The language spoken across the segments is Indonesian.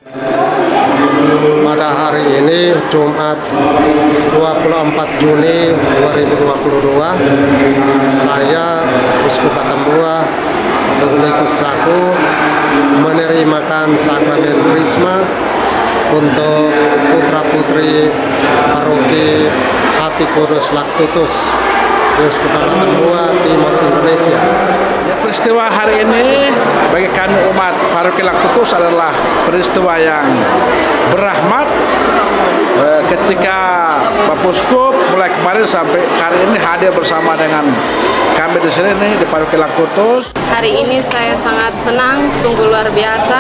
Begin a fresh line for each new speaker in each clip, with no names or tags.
Pada hari ini Jumat 24 Juni 2022, saya Uskup Atambua Dominikus Saku menerimakan sakramen Krisma untuk putra-putri paroki Hati Kudus Laktutus Keuskupan Atambua Timur Indonesia.
Ya, peristiwa hari ini bagi kami umat paroki Laktutus adalah peristiwa yang berahmat ketika Bapak Uskup mulai kemarin sampai hari ini hadir bersama dengan kami di sini nih di paroki Laktutus.
Hari ini saya sangat senang, sungguh luar biasa.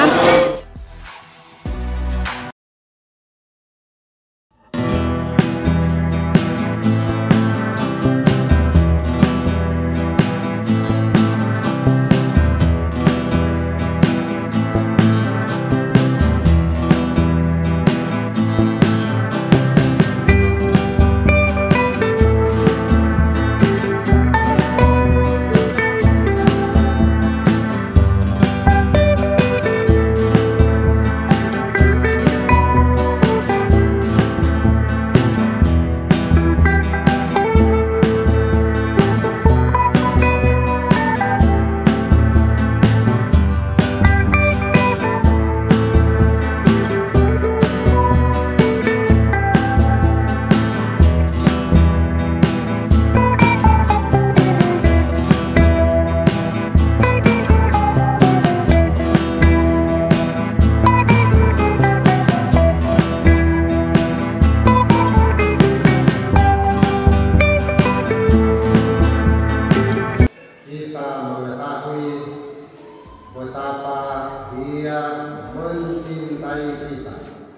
Betapa Dia mencintai kita.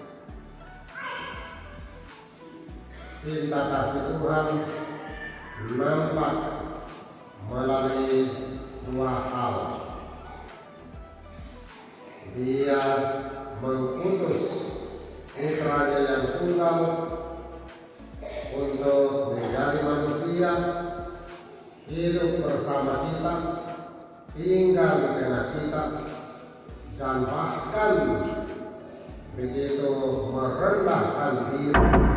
Cinta kasih Tuhan nampak melalui dua hal. Dia mengutus putranya yang tunggal untuk menjadi manusia, hidup bersama kita, tinggal di tengah kita, dan bahkan begitu merendahkan diri.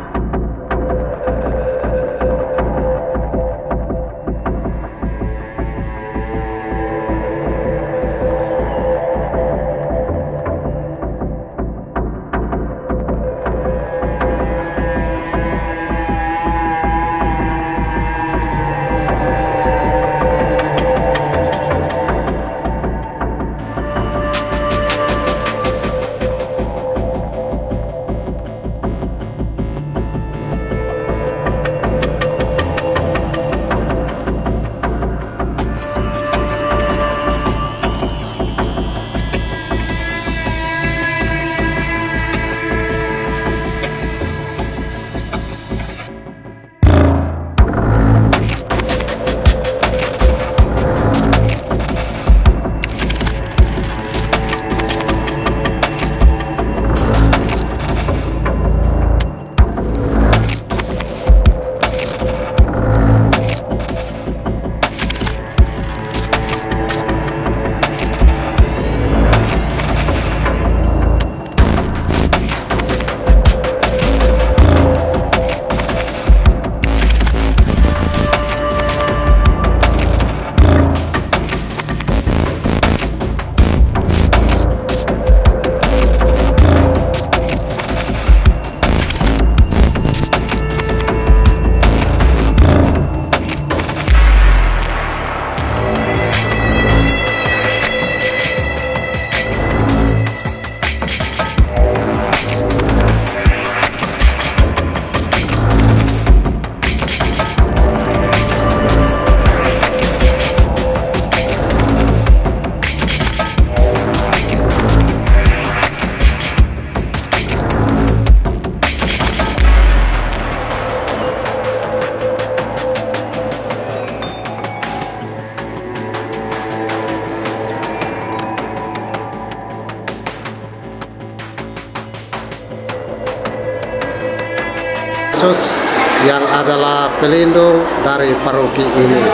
Yesus yang adalah pelindung dari paroki ini.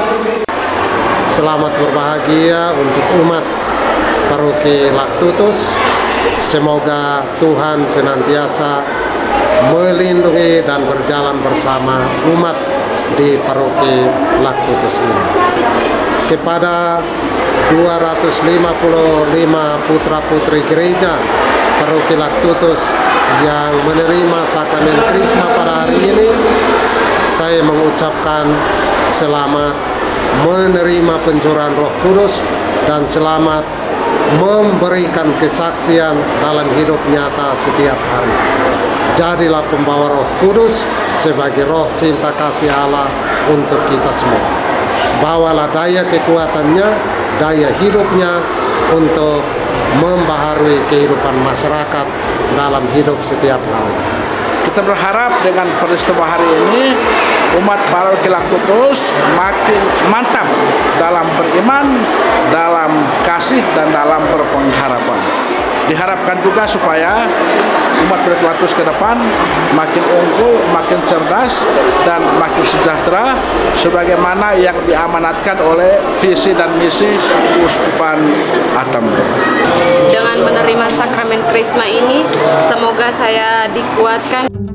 Selamat berbahagia untuk umat paroki Laktutus Semoga Tuhan senantiasa melindungi dan berjalan bersama umat di paroki Laktutus ini. Kepada 255 putra-putri gereja paroki Laktutus yang menerima sakramen Krisma pada hari ini, saya mengucapkan selamat menerima pencurahan Roh Kudus dan selamat memberikan kesaksian dalam hidup nyata setiap hari. Jadilah pembawa Roh Kudus sebagai roh cinta kasih Allah untuk kita semua. Bawalah daya kekuatannya, daya hidupnya untuk membaharui kehidupan masyarakat dalam hidup setiap hari.
Kita berharap dengan peristiwa hari ini umat paroki Laktutus makin mantap dalam beriman, dalam kasih dan dalam berpengharapan. Diharapkan juga supaya umat paroki Laktutus ke depan makin unggul, makin cerdas dan makin sejahtera sebagaimana yang diamanatkan oleh visi dan misi Keuskupan Atambua.
Dengan menerima sakramen Krisma ini, semoga saya dikuatkan